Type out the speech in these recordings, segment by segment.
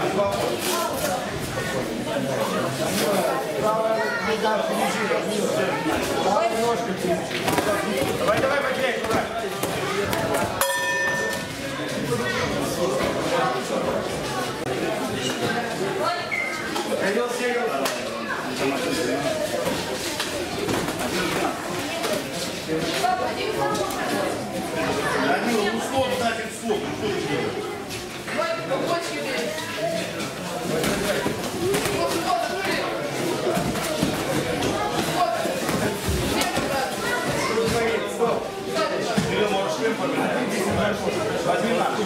Давай, давай, быстрее, туда. Ну что, значит, стоп, ну что ты делаешь? Ты можешь шлем поменять. Возьми на.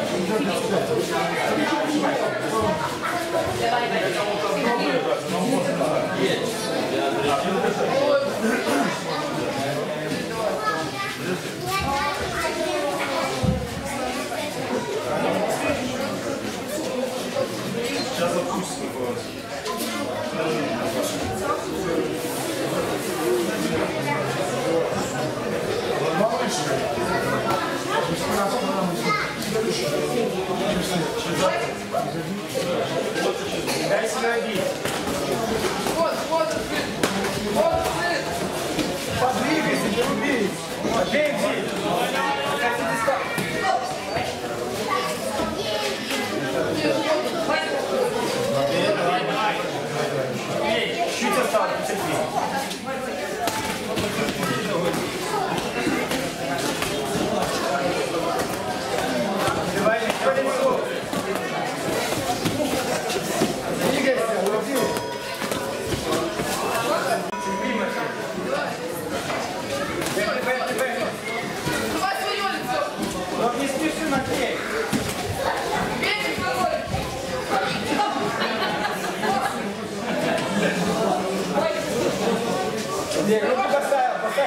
Сейчас запустим. Дай себя бить. Подвигайся, не убей. Бей. Чуть осталось, потерпи. Давай, лицо. Двигайся, уроди. Давай свое лицо. Но не спеши на клей. Не, руки поставил, поставь.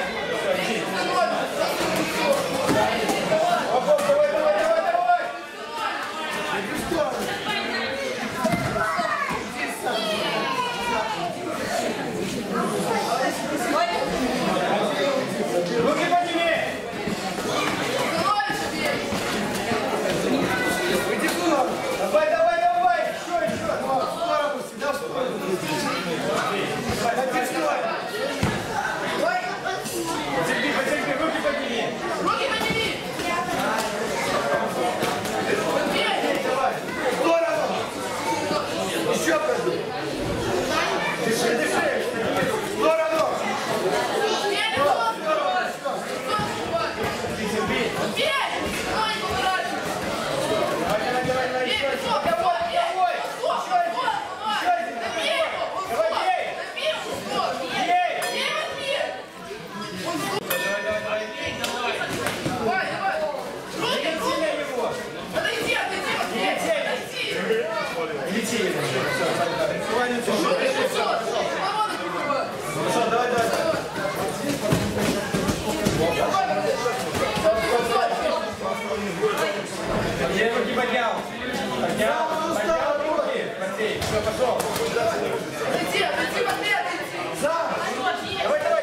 Давай. Иди в сторону. Руки подними. Иди в сторону. Давай. Еще. В сторону, всегда в сторону. Давай, в сторону. Потерпи, руки подними. Руки подними. Давай. В сторону. Еще подними. Дыши. В сторону. Я руки поднял. Поднял руки. Матвей, все, пошел. Отойди, Матвей. Давай.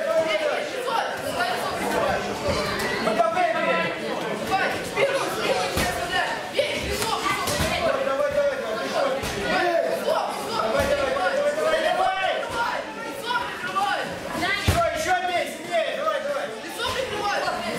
Давай, еще бей, сильнее. Давай. Лицо прикрывай.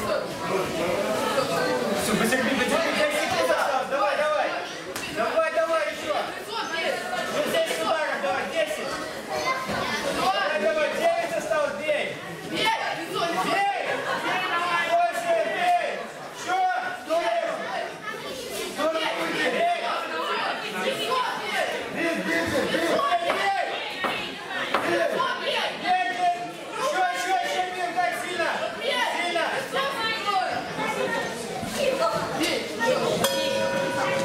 Все, потерпи. 10 секунд осталось. Давай, еще. Лицо бей. 10 ударов, давай, 10. Давай, 9 осталось, бей. Бей, лицо. Бей, давай. Больше, бей. Еще. Бей.